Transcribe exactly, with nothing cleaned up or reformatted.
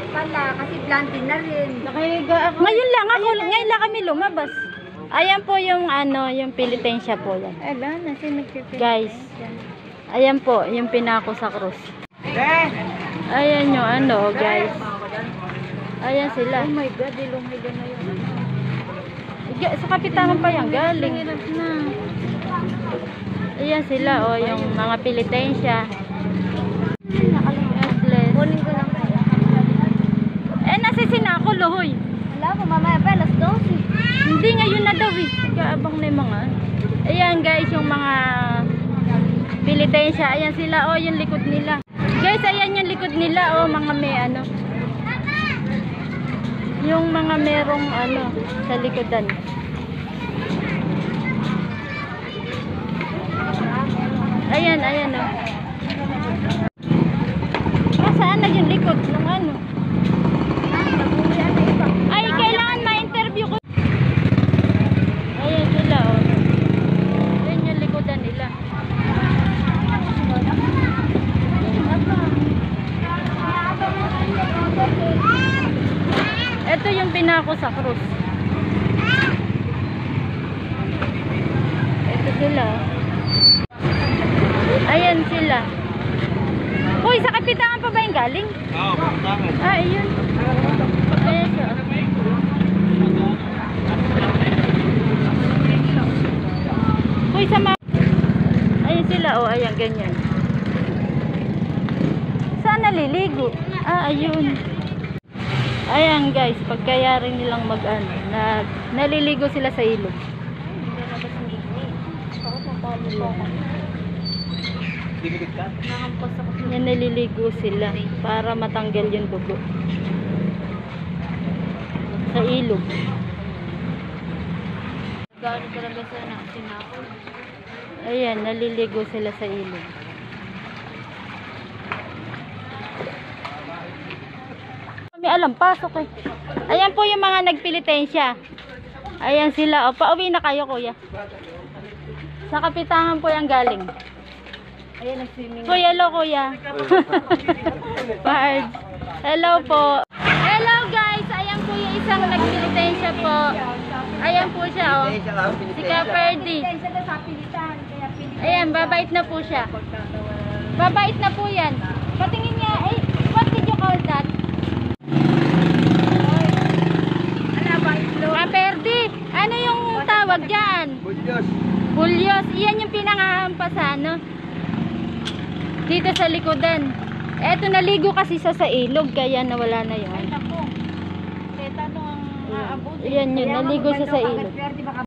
pala, kasi planting na rin. Nakahiga ako. Ngayon lang ako, ngayon lang kami lumabas. Ayan po yung ano, yung Pilitensya po yan. Ala, nasi nagpipili. Guys, ayan po, yung pinako sa krus. Eh! Ayan yung ano, guys. Ayan sila. Oh my God, ilong-hilo na yun. Ga- Sa kapitanan pa yan, galing. Hirap na. Ayan sila, oh, yung mga Pilitensya. Kunin ko lang kaya. Eh, nasa sinako, lohoy. Wala ko, mamaya pa, alas dose. Hindi, ngayon na daw eh. Kaabang na yung mga. Ayan guys, yung mga Pilitensya. Ayan sila, oh, yung likod nila. Guys, ayan yung likod nila, oh, mga may ano. Yung mga merong ano, sa likodan. Ayan, ayan, oh. Ah, saan na yung likod ng ano? Ay, kailangan ma-interview ko. Ayan sila, oh. Ayan yung likodan nila. Ito yung pinako sa krus. Ito sila, oh. Ayan sila. Uy, sa kapitanan pa ba yung galing? Oo, kapitanan. Ah, ayun. Ayan siya. Uy, sa mga... Ayan sila, oh, ayan, ganyan. Saan naliligo? Ah, ayun. Ayan guys, pagkayari nilang mag-ano, na, naliligo sila sa ilog. Yan, naliligo sila para matanggal yung dugo sa ilog. Gano'n talaga sa sinako. Ayan, naliligo sila sa ilog. Kami alam, pasok eh. Ayan po yung mga nagpilitensya. Ayan sila, o, pauwi na kayo kuya. Sa kapitangan po yung galing. Ayan, nag-swimming. Kuya, hello kuya. Bard. Hello po. Hello guys, ayan po yung isang nagpilitensya po. Ayan po siya, oh. Si Kaperdi. Ayan, babait na po siya. Babait na po yan. Patingin niya, eh, what did you call that? Kaperdi, ano yung tawag dyan? Bulyos. Bulyos. Iyan yung pinangahampasan, no? Dito sa likodan. Eto, naligo kasi sa sa ilog, kaya nawala na yun. Keta nung aabot. Iyan yun, naligo siya sa ilog. Pwede baka